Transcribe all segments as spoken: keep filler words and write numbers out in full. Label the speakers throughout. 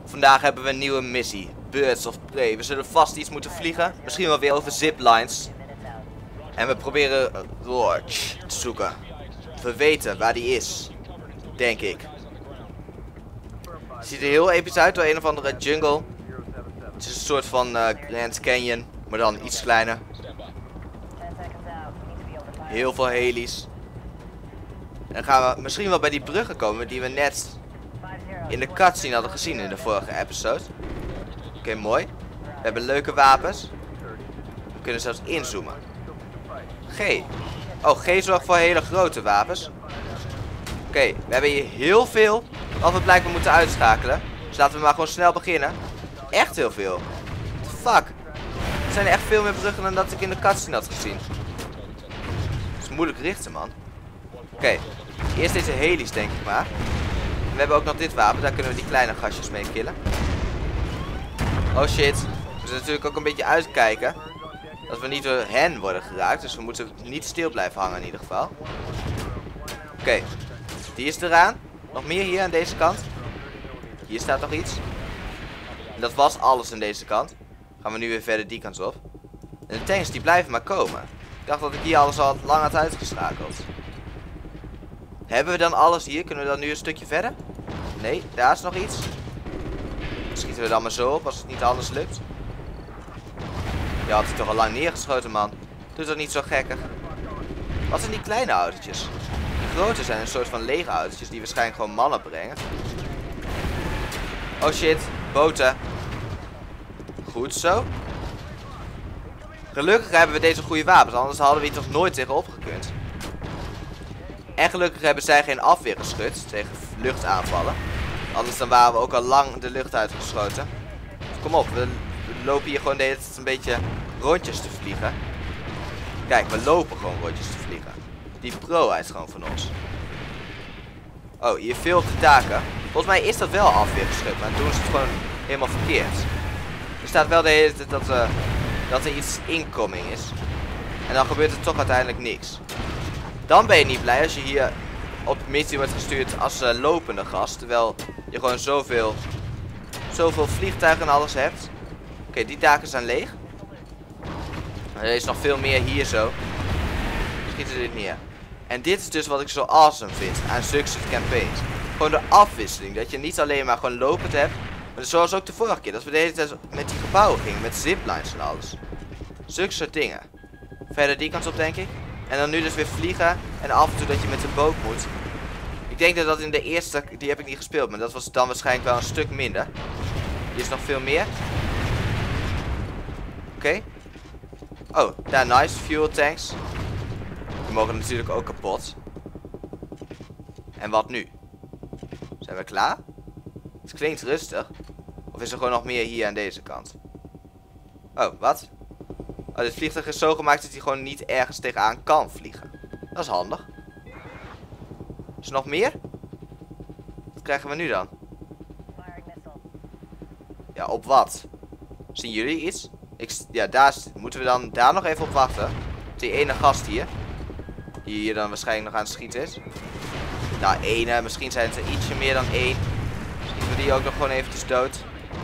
Speaker 1: Vandaag hebben we een nieuwe missie. Birds of Prey. We zullen vast iets moeten vliegen. Misschien wel weer over ziplines. En we proberen Roach te zoeken. We weten waar die is. Denk ik. Het ziet er heel episch uit door een of andere jungle. Het is een soort van uh, Grand Canyon. Maar dan iets kleiner. Heel veel heli's. En dan gaan we misschien wel bij die bruggen komen die we net in de cutscene hadden gezien in de vorige episode. Oké, okay, mooi. We hebben leuke wapens. We kunnen zelfs inzoomen. G. Oh, G zorgt voor hele grote wapens. Oké, okay, we hebben hier heel veel wat we blijkbaar moeten uitschakelen. Dus laten we maar gewoon snel beginnen. Echt heel veel. Fuck. Er zijn echt veel meer bruggen dan dat ik in de cutscene had gezien. Het is moeilijk richten, man. Oké, okay. Eerst deze heli's denk ik maar. En we hebben ook nog dit wapen, daar kunnen we die kleine gastjes mee killen. Oh shit. We moeten natuurlijk ook een beetje uitkijken dat we niet door hen worden geraakt. Dus we moeten niet stil blijven hangen in ieder geval. Oké, okay. Die is eraan. Nog meer hier aan deze kant. Hier staat nog iets. En dat was alles aan deze kant. Gaan we nu weer verder die kant op. En de tanks die blijven maar komen. Ik dacht dat ik hier alles al lang had uitgeschakeld. Hebben we dan alles hier? Kunnen we dan nu een stukje verder? Nee, daar is nog iets. Schieten we dan maar zo op als het niet anders lukt. Je had hij toch al lang neergeschoten, man. Doe toch niet zo gekkig. Wat zijn die kleine autootjes? Die grote zijn een soort van lege autootjes die waarschijnlijk gewoon mannen brengen. Oh shit, boten. Goed zo. Gelukkig hebben we deze goede wapens, anders hadden we hier toch nooit tegenop gekund. En gelukkig hebben zij geen afweergeschut tegen luchtaanvallen. Anders dan waren we ook al lang de lucht uitgeschoten. Dus kom op, we, we lopen hier gewoon de hele tijd een beetje rondjes te vliegen. Kijk, we lopen gewoon rondjes te vliegen. Die pro is gewoon van ons. Oh, hier veel op de daken. Volgens mij is dat wel afweergeschut, maar toen is het gewoon helemaal verkeerd. Er staat wel de hele tijd dat, uh, dat er iets incoming is. En dan gebeurt er toch uiteindelijk niks. Dan ben je niet blij als je hier op de missie wordt gestuurd als uh, lopende gast. Terwijl je gewoon zoveel, zoveel vliegtuigen en alles hebt. Oké, okay, die daken zijn leeg. Maar er is nog veel meer hier zo. Schieten dit neer. En dit is dus wat ik zo awesome vind aan Success Campaigns. Gewoon de afwisseling. Dat je niet alleen maar gewoon lopend hebt. Maar zoals ook de vorige keer. Dat we de hele tijd met die gebouwen gingen. Met ziplines en alles. Zulke soort dingen. Verder die kant op denk ik. En dan nu dus weer vliegen. En af en toe dat je met de boot moet. Ik denk dat dat in de eerste, die heb ik niet gespeeld. Maar dat was dan waarschijnlijk wel een stuk minder. Hier is nog veel meer. Oké. Okay. Oh, daar nice. Fuel tanks. Die mogen natuurlijk ook kapot. En wat nu? Zijn we klaar? Het klinkt rustig. Of is er gewoon nog meer hier aan deze kant? Oh, wat? Oh, dit vliegtuig is zo gemaakt dat hij gewoon niet ergens tegenaan kan vliegen. Dat is handig. Is er nog meer? Wat krijgen we nu dan? Ja, op wat? Zien jullie iets? Ik, ja, daar moeten we dan daar nog even op wachten. Die ene gast hier. Die hier dan waarschijnlijk nog aan het schieten is. Nou, ene. Misschien zijn het er ietsje meer dan één. Schieten we die ook nog gewoon eventjes dood.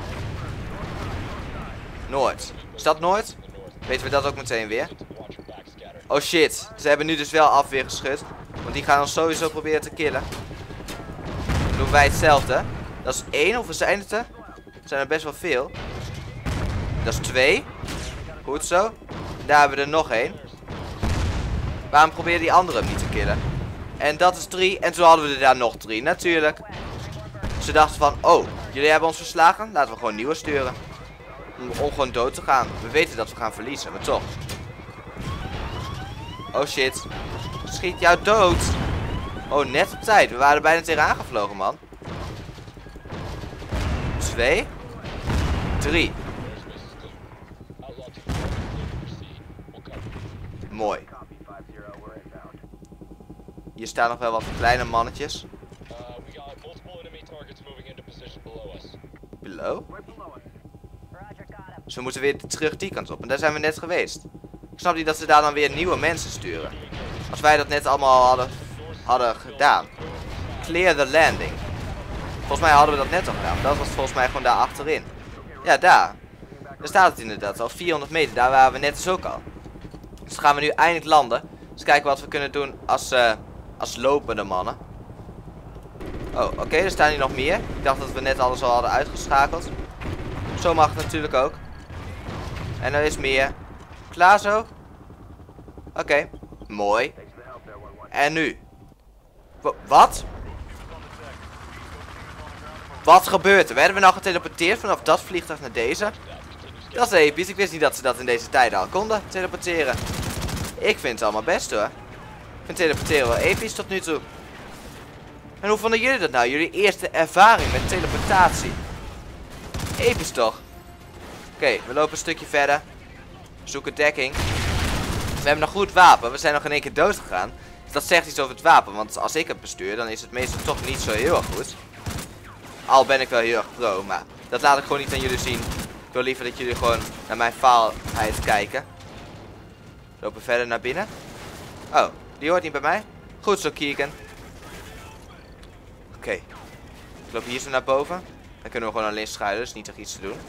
Speaker 1: Noord. Is dat Noord? Weten we dat ook meteen weer? Oh shit. Ze hebben nu dus wel afweer geschud. Want die gaan ons sowieso proberen te killen. Dan doen wij hetzelfde. Dat is één. Of zijn het er? Er zijn er best wel veel. Dat is twee. Goed zo. Daar hebben we er nog één. Waarom proberen die anderen hem niet te killen? En dat is drie. En toen hadden we er daar nog drie. Natuurlijk. Ze dachten van, oh, jullie hebben ons verslagen. Laten we gewoon nieuwe sturen. Om, om gewoon dood te gaan. We weten dat we gaan verliezen, maar toch. Oh shit. Schiet jou dood. Oh, net op tijd. We waren er bijna tegenaan gevlogen, man. Twee. Drie. Mooi. Hier staan nog wel wat kleine mannetjes. Below? Dus we moeten weer terug die kant op. En daar zijn we net geweest. Ik snap niet dat ze daar dan weer nieuwe mensen sturen. Als wij dat net allemaal hadden, hadden gedaan. Clear the landing. Volgens mij hadden we dat net al gedaan. Dat was volgens mij gewoon daar achterin. Ja, daar. Daar staat het inderdaad al. vierhonderd meter. Daar waren we net dus ook al. Dus dan gaan we nu eindelijk landen. Dus kijken wat we kunnen doen als, uh, als lopende mannen. Oh, oké. Okay, er staan hier nog meer. Ik dacht dat we net alles al hadden uitgeschakeld. Zo mag het natuurlijk ook. En er is meer. Klaar zo? Oké. Okay. Mooi. En nu? W wat? Wat gebeurt er? Werden we nou geteleporteerd vanaf dat vliegtuig naar deze? Dat is episch. Ik wist niet dat ze dat in deze tijden al konden teleporteren. Ik vind het allemaal best hoor. Ik vind teleporteren wel episch tot nu toe. En hoe vonden jullie dat nou? Jullie eerste ervaring met teleportatie. Episch toch? Oké, okay, we lopen een stukje verder. Zoeken dekking. We hebben een goed wapen. We zijn nog in één keer dood gegaan. Dus dat zegt iets over het wapen. Want als ik het bestuur, dan is het meestal toch niet zo heel erg goed. Al ben ik wel heel erg pro, maar dat laat ik gewoon niet aan jullie zien. Ik wil liever dat jullie gewoon naar mijn faalheid kijken. We lopen verder naar binnen. Oh, die hoort niet bij mij. Goed zo, Keegan. Oké. Okay. Ik loop hier zo naar boven. Dan kunnen we gewoon alleen schuilen, dus niet echt iets te doen.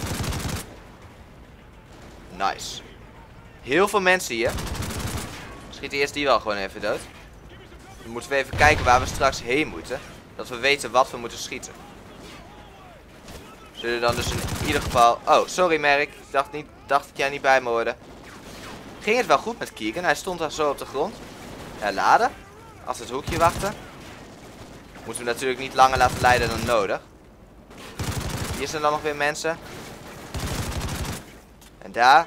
Speaker 1: Nice. Heel veel mensen hier. Schiet eerst die wel gewoon even dood. Dan moeten we even kijken waar we straks heen moeten. Dat we weten wat we moeten schieten. Zullen we dan dus in ieder geval... Oh, sorry Merk. Ik dacht, niet, dacht dat jij niet bij me hoorde. Ging het wel goed met Keegan? Hij stond daar zo op de grond. Herladen. Als het hoekje wachten. Moeten we natuurlijk niet langer laten leiden dan nodig. Hier zijn dan nog weer mensen. En daar.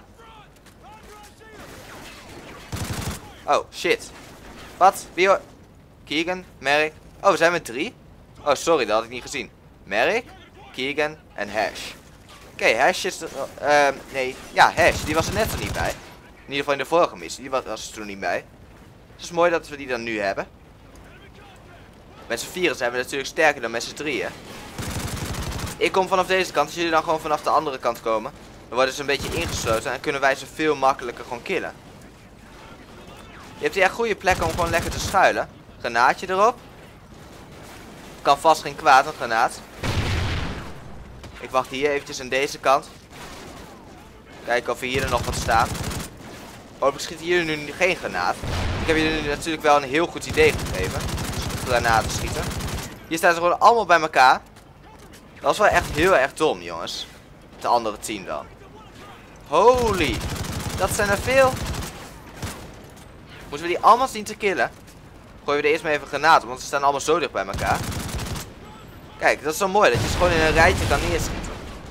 Speaker 1: Oh, shit. Wat? Wie hoor... Keegan, Merk. Oh, we zijn met drie? Oh, sorry, dat had ik niet gezien. Merk, Keegan en Hash. Oké, okay, Hash is er... Uh, nee, ja, Hash. Die was er net er niet bij. In ieder geval in de vorige missie. Die was, was er toen niet bij. Het is mooi dat we die dan nu hebben. Met z'n vieren zijn we natuurlijk sterker dan met z'n drieën. Ik kom vanaf deze kant. Als jullie dan gewoon vanaf de andere kant komen, dan worden ze een beetje ingesloten. En kunnen wij ze veel makkelijker gewoon killen. Je hebt hier echt goede plekken om gewoon lekker te schuilen. Granaatje erop. Kan vast geen kwaad, een granaat. Ik wacht hier eventjes aan deze kant. Kijken of er hier er nog wat staat. Oh, ik schiet hier nu geen granaat. Ik heb jullie natuurlijk wel een heel goed idee gegeven. Granaten schieten. Hier staan ze gewoon allemaal bij elkaar. Dat was wel echt heel erg dom, jongens. Het andere team dan. Holy. Dat zijn er veel. Moeten we die allemaal zien te killen? Gooien we er eerst maar even granaten, want ze staan allemaal zo dicht bij elkaar. Kijk, dat is zo mooi dat je ze gewoon in een rijtje kan neerschieten.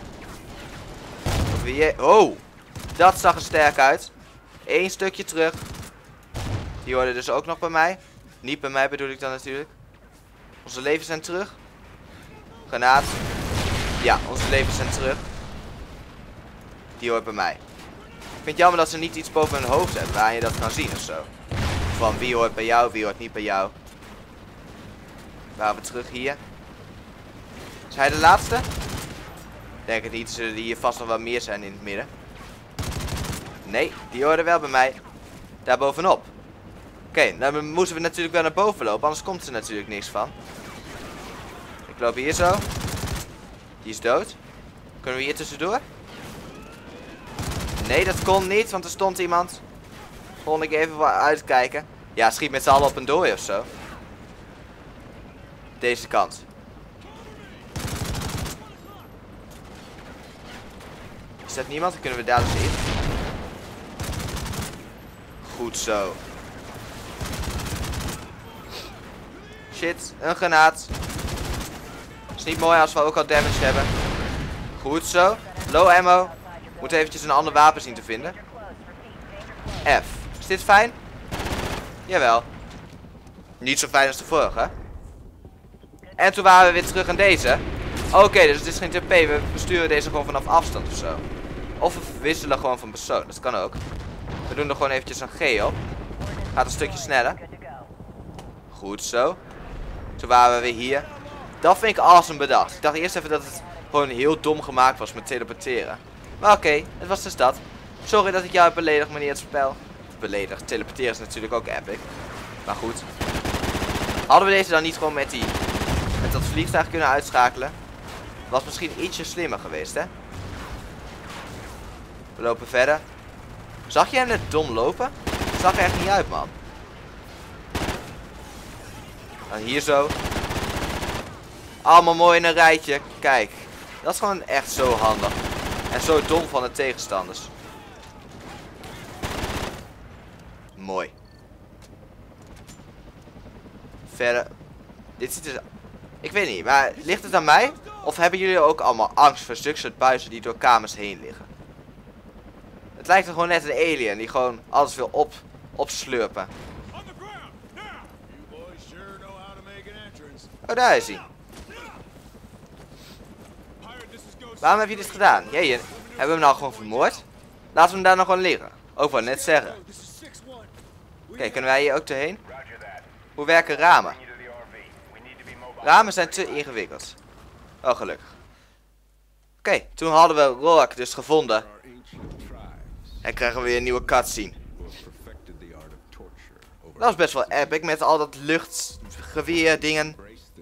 Speaker 1: Oh, dat zag er sterk uit. Eén stukje terug. Die hoorde dus ook nog bij mij. Niet bij mij bedoel ik dan natuurlijk. Onze levens zijn terug. Granaat. Ja, onze levens zijn terug. Die hoort bij mij. Ik vind het jammer dat ze niet iets boven hun hoofd hebben waar je dat kan zien ofzo. Van wie hoort bij jou, wie hoort niet bij jou. Waren we terug hier. Is hij de laatste? Ik denk het niet, zullen er hier vast nog wel meer zijn in het midden. Nee, die hoorden wel bij mij. Daar bovenop. Oké, okay, dan moeten we natuurlijk wel naar boven lopen, anders komt er natuurlijk niks van. Ik loop hier zo. Die is dood. Kunnen we hier tussendoor? Nee, dat kon niet, want er stond iemand. Kon ik even wat uitkijken. Ja, schiet met z'n allen op een dooi ofzo. Deze kant. Is dat niemand? Dan kunnen we daar dus in. Goed zo. Shit, een granaat. Is niet mooi als we ook al damage hebben. Goed zo. Low ammo. Moet eventjes een ander wapen zien te vinden. F. Is dit fijn? Jawel. Niet zo fijn als de vorige. En toen waren we weer terug aan deze. Oké, okay, dus het is geen T P. We besturen deze gewoon vanaf afstand ofzo. Of we wisselen gewoon van persoon. Dat kan ook. We doen er gewoon eventjes een G op. Gaat een stukje sneller. Goed zo. Toen waren we weer hier. Dat vind ik awesome bedacht. Ik dacht eerst even dat het gewoon heel dom gemaakt was met teleporteren. Maar oké, okay, het was dus dat. Sorry dat ik jou heb beledigd, meneer het spel. Beledigd. Teleporteren is natuurlijk ook epic. Maar goed. Hadden we deze dan niet gewoon met die... met dat vliegtuig kunnen uitschakelen. Was misschien ietsje slimmer geweest, hè? We lopen verder. Zag jij hem net dom lopen? Het zag er echt niet uit, man. Dan hier zo. Allemaal mooi in een rijtje. Kijk. Dat is gewoon echt zo handig. En zo dom van de tegenstanders. Mooi. Verder. Dit ziet er... Ik weet niet, maar ligt het aan mij? Of hebben jullie ook allemaal angst voor zulke soort buizen die door kamers heen liggen? Het lijkt er gewoon net een alien die gewoon alles wil op, opslurpen. Oh, daar is hij. Waarom heb je dit gedaan? Jee, hebben we hem nou gewoon vermoord? Laten we hem daar nog gewoon liggen. Ook wel net zeggen. Oké, okay, kunnen wij hier ook doorheen? Hoe werken ramen? Ramen zijn te ingewikkeld. Oh, gelukkig. Oké, okay, toen hadden we Rourke dus gevonden. En krijgen we weer een nieuwe cutscene. Dat was best wel epic met al dat luchtgeweer dingen.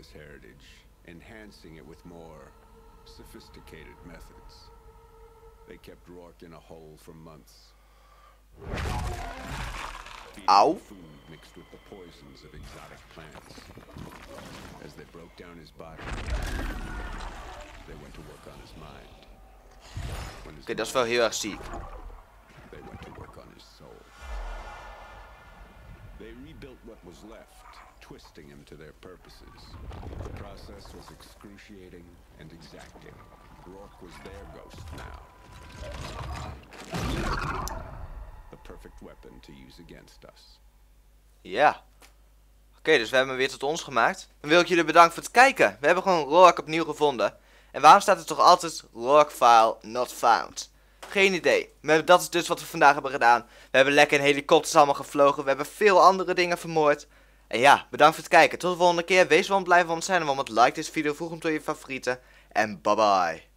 Speaker 1: Auw. Oké, okay, dat is wel heel erg ziek. They rebuilt what was left, twisting him to their purposes. The process was excruciating and exacting. Rourke was their ghost now. The perfect weapon to use against us. Ja. Oké, okay, dus we hebben hem weer tot ons gemaakt. Dan wil ik jullie bedanken voor het kijken. We hebben gewoon Rourke opnieuw gevonden. En waarom staat er toch altijd Rourke file not found? Geen idee. Maar dat is dus wat we vandaag hebben gedaan. We hebben lekker in helikopters allemaal gevlogen. We hebben veel andere dingen vermoord. En ja, bedankt voor het kijken. Tot de volgende keer. Wees warm, blijf warm zijn en warm. Like deze video. Voeg hem tot je favorieten. En bye bye.